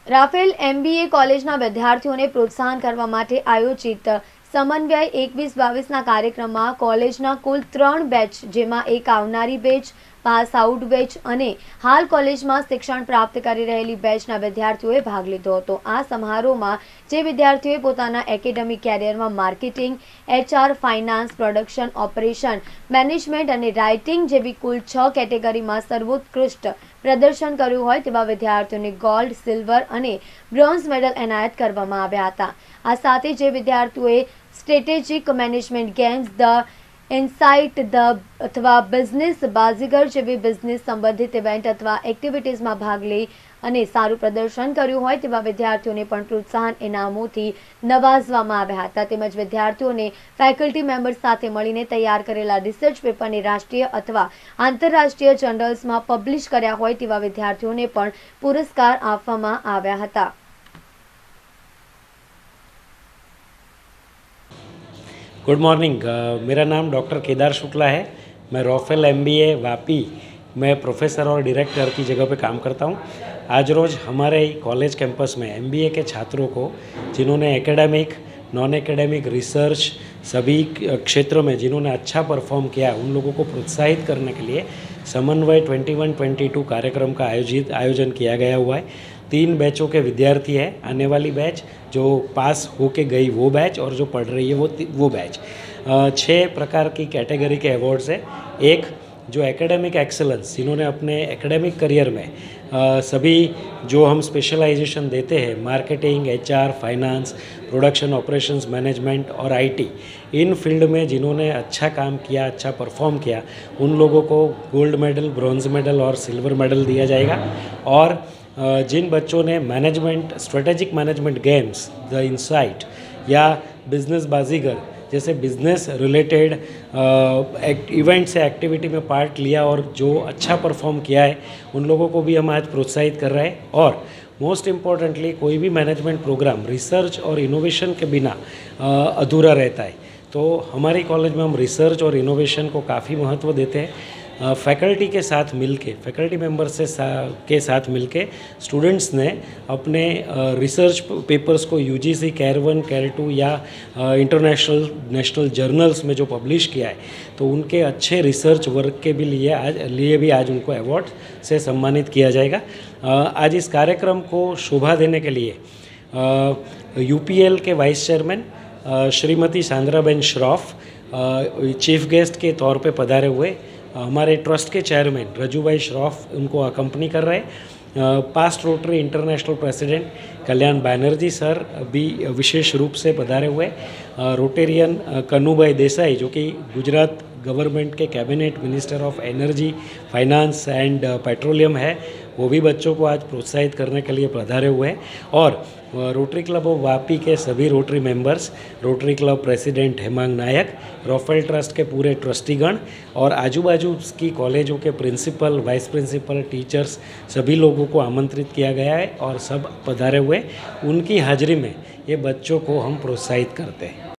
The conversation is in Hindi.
રાફેલ MBA કોલેજના વિદ્યાર્થીઓને પ્રોત્સાહન કરવા માટે આયોજિત સમન્વય 21-22ના કાર્યક્રમમાં કોલેજના કુલ 3 બેચ, જેમાં એક આવનારી બેચ, પાસ આઉટ બેચ અને હાલ કોલેજમાં શિક્ષણ પ્રાપ્ત કરી રહેલી બેચના વિદ્યાર્થીઓએ ભાગ લીધો હતો। આ સમારોહમાં જે વિદ્યાર્થીઓએ પોતાના એકેડેમિક કેરિયરમાં marketing, HR, finance, production, operation, management અને રાઇટિંગ જેવી કુલ 6 કેટેગરીમાં સર્વોત્કૃષ્ટ પ્રદર્શન કર્યું હોય તેવા વિદ્યાર્થીઓને ગોલ્ડ, સિલ્વર અને બ્રોન્ઝ મેડલ એનાયત કરવામાં આવ્યા હતા। આ સાથે જે વિદ્યાર્થીઓએ strategic management games, the insight, the અથવા બિઝનેસ બાજીગર જેવી બિઝનેસ સંબંધિત ઇવેન્ટ અથવા એક્ટિવિટીઝમાં ભાગ લઈ અને સારું પ્રદર્શન કર્યું હોય તેવા વિદ્યાર્થીઓને પણ પ્રોત્સાહન ઇનામોથી નવાજવામાં આવ્યા હતા। તેમજ વિદ્યાર્થીઓને ફેકલ્ટી મેમ્બર્સ સાથે મળીને તૈયાર કરેલા રિસર્ચ પેપરને રાષ્ટ્રીય અથવા આંતરરાષ્ટ્રીય જર્નલ્સમાં પબ્લિશ કર્યા હોય તેવા વિદ્યાર્થીઓને પણ પુરસ્કાર આપવામાં આવ્યા હતા। Good morning. मेरा नाम डॉक्टर केदार शुक्ला है। मैं रॉफेल MBA वापी में प्रोफेसर और डायरेक्टर की जगह पे काम करता हूँ। आज रोज़ हमारे कॉलेज कैंपस में MBA के छात्रों को, जिन्होंने एकेडमिक, नॉन एकेडमिक, रिसर्च सभी क्षेत्रों में जिन्होंने अच्छा परफॉर्म किया, उन लोगों को प्रोत्साहित करने के लिए समन्वय 21-22 कार्यक्रम का आयोजन किया गया हुआ है। 3 बैचों के विद्यार्थी हैं। आने वाली बैच जो पास होके गई वो बैच और जो पढ़ रही है वो बैच। 6 प्रकार की कैटेगरी के अवार्ड्स है। एक जो एकेडमिक एक्सेलेंस, जिन्होंने अपने एकेडमिक करियर में सभी जो हम स्पेशलाइजेशन देते हैं, marketing, HR, finance, production, operations, management और IT, इन फील्ड में जिन्होंने अच्छा काम किया, अच्छा परफॉर्म किया, उन लोगों को गोल्ड मेडल, ब्रॉन्ज मेडल और सिल्वर मेडल दिया जाएगा। और जिन बच्चों ने management, strategic management games, the insight या बिजनेस बाजीगर जैसे बिजनेस रिलेटेड इवेंट से एक्टिविटी में पार्ट लिया और जो अच्छा परफॉर्म किया है, उन लोगों को भी हम आज प्रोत्साहित कर रहे हैं। और मोस्ट इम्पॉर्टेंटली, कोई भी मैनेजमेंट प्रोग्राम रिसर्च और इनोवेशन के बिना अधूरा रहता है। तो हमारी कॉलेज में हम रिसर्च और इनोवेशन को काफ़ी महत्व देते हैं। फैकल्टी के साथ मिलके, फैकल्टी मेंबर्स के साथ मिलके स्टूडेंट्स ने अपने रिसर्च पेपर्स को UGC कैर 1, कैर 2 या इंटरनेशनल, नेशनल जर्नल्स में जो पब्लिश किया है, तो उनके अच्छे रिसर्च वर्क के भी लिए भी आज उनको अवार्ड से सम्मानित किया जाएगा। आज इस कार्यक्रम को शोभा देने के लिए UPL के vice chairman Shrimati Sandraben Shroff chief guest के तौर पे पधारे हुए। हमारे ट्रस्ट के चेयरमैन रजूभाई श्रॉफ उनको अकम्पनी कर रहे हैं। Past rotary international president Kalyan Banerjee sir भी विशेष रूप से पधारे हुए। रोटेरियन कन्नूभाई देसाई, जो कि गुजरात गवर्नमेंट के cabinet minister of energy, finance and petroleum है, वो भी बच्चों को आज प्रोत्साहित करने के लिए पधारे हुए हैं। और रोटरी क्लब ऑफ वापी के सभी rotary members, rotary club president Hemang Nayak, Roffel trust के पूरे ट्रस्टीगण और आजू बाजू की कॉलेजों के प्रिंसिपल, वाइस प्रिंसिपल, टीचर्स, सभी लोगों को आमंत्रित किया गया है और सब पधारे हुए। उनकी हाजिरी में ये बच्चों को हम प्रोत्साहित करते हैं।